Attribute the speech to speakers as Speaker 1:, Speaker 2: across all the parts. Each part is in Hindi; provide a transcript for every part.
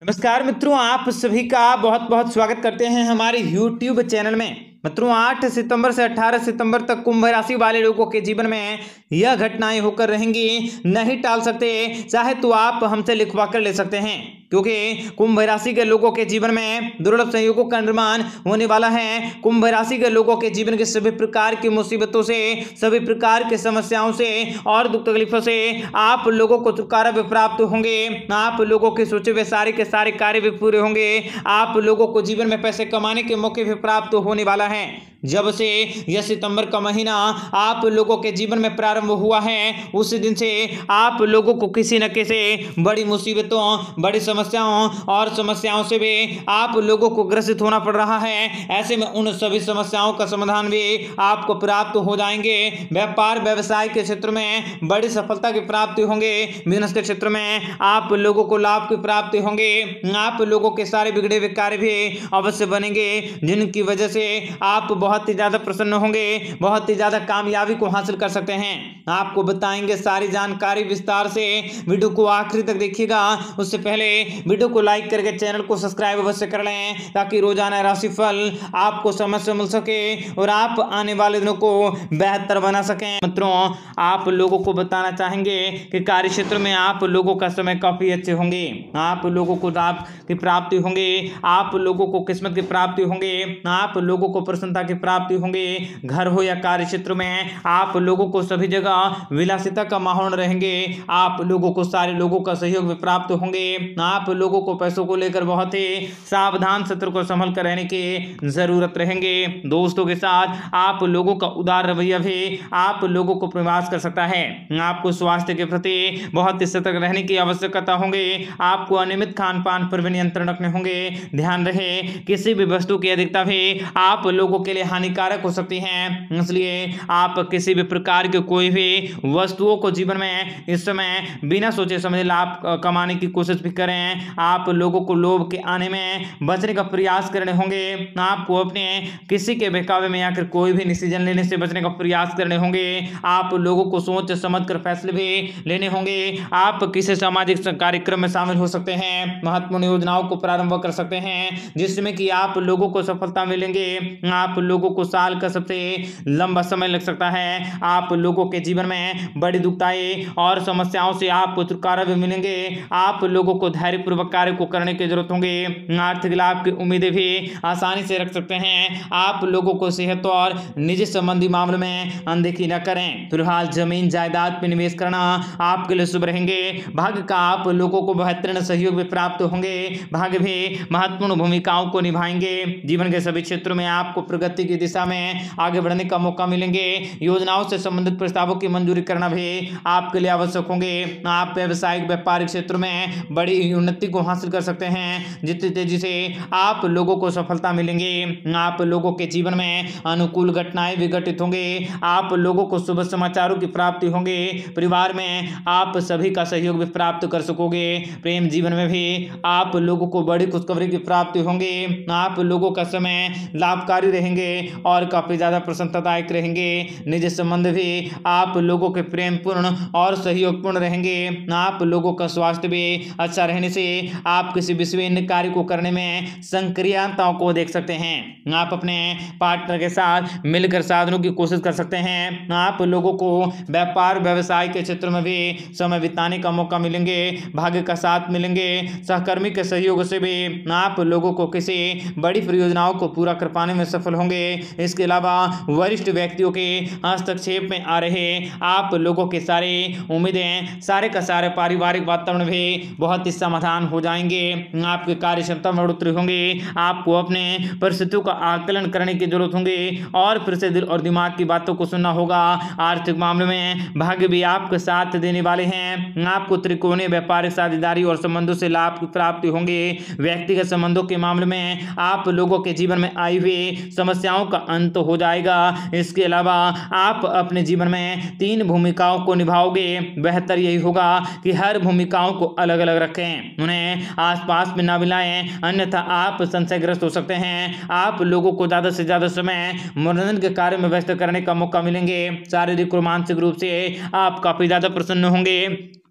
Speaker 1: नमस्कार मित्रों, आप सभी का बहुत बहुत स्वागत करते हैं हमारे YouTube चैनल में। मित्रों, 8 सितंबर से 18 सितंबर तक कुंभ राशि वाले लोगों के जीवन में यह घटनाएं होकर रहेंगी, नहीं टाल सकते। चाहे तो आप हमसे लिखवा कर ले सकते हैं, क्योंकि कुंभ राशि के लोगों के जीवन में दुर्लभ संयोगों का निर्माण होने वाला है। कुंभ राशि के लोगों के जीवन के सभी प्रकार की मुसीबतों से, सभी प्रकार की समस्याओं से और दुख तकलीफों से आप लोगों को छुटकारा भी प्राप्त होंगे। आप लोगों के सोचे हुए सारे के सारे कार्य भी पूरे होंगे। आप लोगों को जीवन में पैसे कमाने के मौके भी प्राप्त होने वाला है। जब से यह सितंबर का महीना आप लोगों के जीवन में प्रारंभ हुआ है, उस दिन से आप लोगों को किसी न किसी बड़ी मुसीबतों, बड़ी समस्याओं और समस्याओं से भी आप लोगों को ग्रसित होना पड़ रहा है। ऐसे में उन सभी समस्याओं का समाधान भी आपको प्राप्त हो जाएंगे। व्यापार व्यवसाय के क्षेत्र में बड़ी सफलता की प्राप्ति होंगे। बिजनेस के क्षेत्र में आप लोगों को लाभ की प्राप्ति होंगे। आप लोगों के सारे बिगड़े हुए कार्य भी अवश्य बनेंगे, जिनकी वजह से आप बहुत ही ज्यादा प्रसन्न होंगे, बहुत ही ज्यादा कामयाबी को हासिल कर सकते हैं। आपको बताएंगे सारी जानकारी विस्तार से। वीडियो को आखिरी तक देखिएगा। उससे पहले वीडियो को लाइक करके चैनल को सब्सक्राइब अवश्य कर लें, ताकि रोजाना राशिफल आपको समय से मिल सके और आप आने वाले दिनों को बेहतर बना सकें। मित्रों, आप लोगों को बताना चाहेंगे कि कार्य क्षेत्र में आप लोगों का समय काफी अच्छे होंगे। आप लोगों को लाभ की प्राप्ति होंगे, आप लोगों को किस्मत की प्राप्ति होंगे, आप लोगों को प्रसन्नता की प्राप्ति होंगे। घर हो या कार्य क्षेत्र में आप लोगों को सभी जगह विलासिता का माहौल रहेंगे। आप लोगों को सारे लोगों का सहयोग भी प्राप्त होंगे। आप लोगों को पैसों को लेकर बहुत ही सावधान सतर्क को संभल कर रहने की जरूरत रहेंगे। दोस्तों के साथ आप लोगों का उदार रवैया भी आप लोगों को प्रभावित कर सकता है। आपको स्वास्थ्य के प्रति बहुत ही सतर्क रहने की आवश्यकता होंगे। आपको अनियमित खान पान पर भी नियंत्रण रखने होंगे। ध्यान रहे, किसी भी वस्तु की अधिकता भी आप लोगों के लिए हानिकारक हो सकती है, इसलिए आप किसी भी प्रकार के कोई भी वस्तुओं को जीवन में इस समय बिना सोचे समझे लाभ कमाने की कोशिश भी करें। आप लोगों को लोभ के आने में बचने का प्रयास करने होंगे। आपको अपने किसी के बहकावे में आकर कोई भी डिसीजन लेने से बचने का प्रयास करने होंगे। आप लोगों को सोच समझ कर फैसले भी लेने होंगे। आप किसी सामाजिक कार्यक्रम में शामिल हो सकते हैं, महत्वपूर्ण योजनाओं को प्रारंभ कर सकते हैं, जिसमें कि आप लोगों को सफलता मिलेंगे। आप लोगों को साल का सबसे लंबा समय लग सकता है। आप लोगों के जीवन में बड़ी दुखदाई और समस्याओं से आपको छुटकारा भी मिलेंगे। आप लोगों को धैर्यपूर्वक कार्य को करने की जरूरत होंगे। आर्थिक लाभ की उम्मीदें भी आसानी से रख सकते हैं। आप लोगों को सेहत और निजी संबंधी मामलों में अनदेखी न करें। फिलहाल जमीन जायदाद में निवेश करना आपके लिए शुभ रहेंगे। भाग्य का आप लोगों को बेहतरीन सहयोग भी प्राप्त होंगे। भाग्य भी महत्वपूर्ण भूमिकाओं को निभाएंगे। जीवन के सभी क्षेत्रों में आपको प्रगति की दिशा में आगे बढ़ने का मौका मिलेंगे। योजनाओं से संबंधित प्रस्तावों की मंजूरी करना भी आपके लिए आवश्यक होंगे। आप व्यवसायिक व्यापारिक क्षेत्र में बड़ी उन्नति को हासिल कर सकते हैं। जितनी तेजी से आप लोगों को सफलता मिलेंगे। आप लोगों के जीवन में अनुकूल घटनाएं भी घटित होंगे। आप लोगों को शुभ समाचारों की प्राप्ति होंगे। परिवार में आप सभी का सहयोग भी प्राप्त कर सकोगे। प्रेम जीवन में भी आप लोगों को बड़ी खुशखबरी की प्राप्ति होंगे। आप लोगों का समय लाभकारी रहेंगे और काफी ज्यादा प्रसन्नतादायक रहेंगे। निजी संबंध भी आप लोगों के प्रेमपूर्ण और सहयोगपूर्ण रहेंगे। आप लोगों का स्वास्थ्य भी अच्छा रहने से आप किसी विश्वसनीय कार्य को करने में संक्रियताओं को देख सकते हैं। आप अपने पार्टनर के साथ मिलकर साधनों की कोशिश कर सकते हैं। आप लोगों को व्यापार व्यवसाय के क्षेत्र में भी समय बिताने का मौका मिलेंगे। भाग्य का साथ मिलेंगे। सहकर्मी के सहयोग से भी आप लोगों को किसी बड़ी परियोजनाओं को पूरा कर पाने में सफल होंगे। इसके अलावा वरिष्ठ व्यक्तियों के हस्तक्षेप में आ रहे आप लोगों के सारे उम्मीदें, सारे का सारे पारिवारिक वातावरण भी बहुत ही समाधान हो जाएंगे। आपके कार्य क्षमता में बढ़ोतरी होंगे। आपको अपने परिस्थितियों का आकलन करने की जरूरत होगी और फिर से दिल और दिमाग की बातों को सुनना होगा। आर्थिक मामले में भाग्य भी आपके साथ देने वाले हैं। आपको त्रिकोणीय व्यापारिक साझेदारी और संबंधों से लाभ की प्राप्ति होंगे। व्यक्तिगत संबंधों के मामले में आप लोगों के जीवन में आई हुई समस्याओं का अंत हो जाएगा। इसके अलावा आप अपने जीवन में 3 भूमिकाओं को निभाओगे। बेहतर यही होगा कि हर भूमिकाओं को अलग अलग रखें, उन्हें आसपास में ना मिलाएं, अन्यथा आप संशयग्रस्त हो सकते हैं। आप लोगों को ज्यादा से ज्यादा समय मनोरंजन के कार्य में व्यस्त करने का मौका मिलेंगे। शारीरिक और मानसिक रूप से आप काफी ज्यादा प्रसन्न होंगे।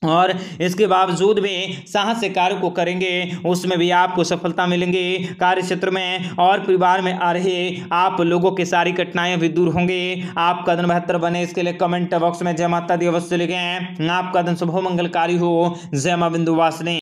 Speaker 1: और इसके बावजूद भी साहस से कार्य को करेंगे, उसमें भी आपको सफलता मिलेंगी। कार्य क्षेत्र में और परिवार में आ रहे आप लोगों की सारी कठिनाइयां भी दूर होंगी। आपका दिन बेहतर बने, इसके लिए कमेंट बॉक्स में जय माता दी अवश्य लिखें। आपका दिन शुभ मंगलकारी हो। जय मां विंध्यवासिनी।